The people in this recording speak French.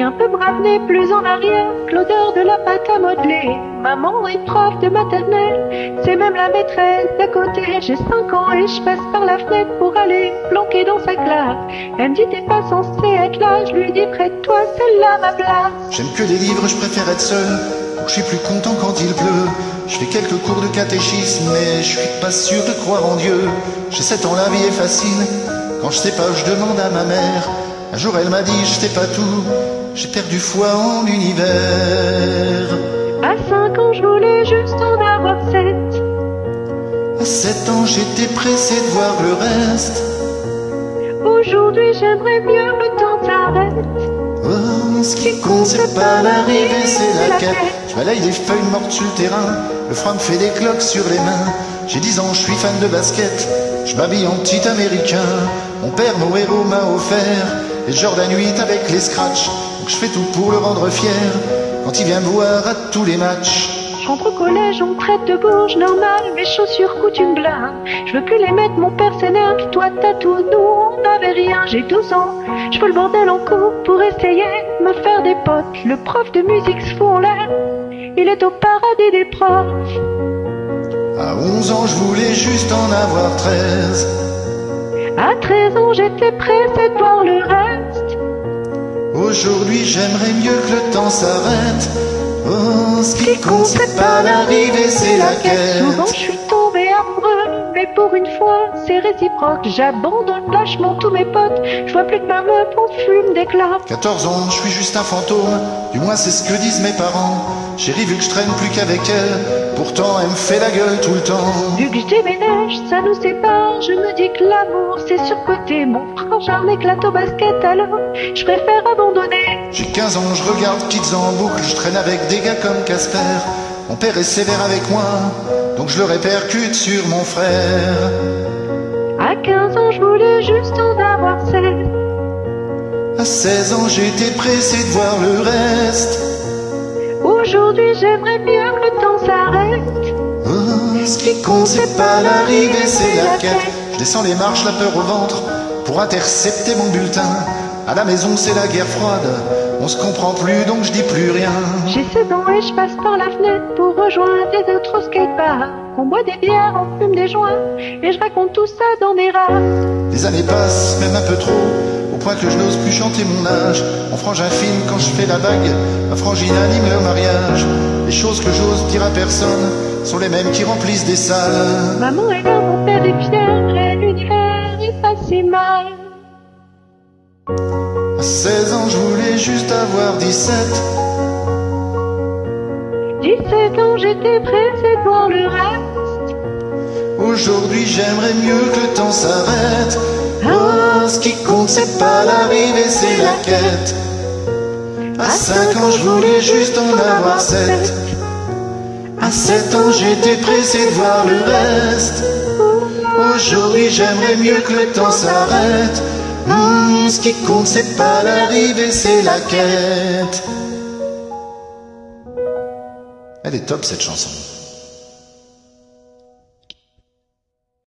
un peu bravenée, plus en arrière, que l'odeur de la pâte à modeler. Maman est prof de maternelle, c'est même la maîtresse d'à côté. J'ai 5 ans et je passe par la fenêtre pour aller planquer dans sa classe. Elle me dit t'es pas censé être là, je lui dis près de toi, c'est là ma place. J'aime que les livres, je préfère être seul. Je suis plus content quand il pleut. Je fais quelques cours de catéchisme, mais je suis pas sûr de croire en Dieu. J'ai 7 ans, la vie est facile. Quand je sais pas, je demande à ma mère. Un jour elle m'a dit je sais pas tout, j'ai perdu foi en l'univers. À 5 ans je voulais juste en avoir 7. À 7 ans j'étais pressé de voir le reste. Aujourd'hui j'aimerais mieux que le temps s'arrête. Oh, ce qui compte c'est pas l'arrivée, c'est la quête. Je balaye les feuilles mortes sur le terrain, le froid me fait des cloques sur les mains. J'ai 10 ans, je suis fan de basket, je m'habille en petit américain. Mon père, mon héros, m'a offert les Jordan 8 avec les scratchs. Donc je fais tout pour le rendre fier quand il vient me voir à tous les matchs. Je rentre au collège, on me traite de bourge, normal, mes chaussures coûtent une blinde. Je veux plus les mettre, mon père s'énerve, toi t'as tout, nous on n'avait rien. J'ai 12 ans, je fais le bordel en cours pour essayer de me faire des potes. Le prof de musique se fout en l'air, il est au paradis des profs. À 11 ans je voulais juste en avoir 13. À 13 ans j'étais pressé de voir le reste. Aujourd'hui j'aimerais mieux que le temps s'arrête. Oh, ce qui compte c'est pas l'arrivée, c'est la quête. Souvent je suis tombé amoureux, mais pour une fois c'est réciproque. J'abandonne lâchement tous mes potes, je vois plus que ma meuf, on fume des clopes. 14 ans, je suis juste un fantôme, du moins c'est ce que disent mes parents. Chérie, vu que je traîne plus qu'avec elle, pourtant elle me fait la gueule tout le temps. Vu que je déménage, ça nous sépare, je me dis que l'amour c'est surcoté. Mon frangin m'éclate au basket, alors je préfère abandonner. J'ai 15 ans, je regarde Kids en boucle, je traîne avec des gars comme Casper. Mon père est sévère avec moi, donc je le répercute sur mon frère. À 15 ans, je voulais juste en avoir 7. À 16 ans, j'étais pressé de voir le reste. Aujourd'hui, j'aimerais mieux que le temps s'arrête. Oh, ce qui compte, c'est pas l'arrivée, c'est la quête. Je descends les marches, la peur au ventre, pour intercepter mon bulletin. À la maison, c'est la guerre froide, on se comprend plus, donc je dis plus rien. J'ai 16 ans et je passe par la fenêtre pour rejoindre des autres skateparks. On boit des bières, on fume des joints, et je raconte tout ça dans mes rats. Les années passent, même un peu trop, au point que je n'ose plus chanter mon âge. Mon frangin filme quand je fais la bague, ma frangine anime le mariage. Les choses que j'ose dire à personne sont les mêmes qui remplissent des salles. Maman est là, mon père est fier, et l'univers est pas si mal. À 16 ans, je voulais juste avoir 17. 17 ans, j'étais pressé de voir le reste. Aujourd'hui, j'aimerais mieux que le temps s'arrête. Oh, ce qui compte, c'est pas l'arrivée, c'est la quête. À 5 ans, je voulais juste en avoir 7. À 7 ans, j'étais pressé de voir le reste. Aujourd'hui, j'aimerais mieux que le temps s'arrête. Ce qui compte, c'est pas l'arrivée, c'est la quête. Elle est top cette chanson.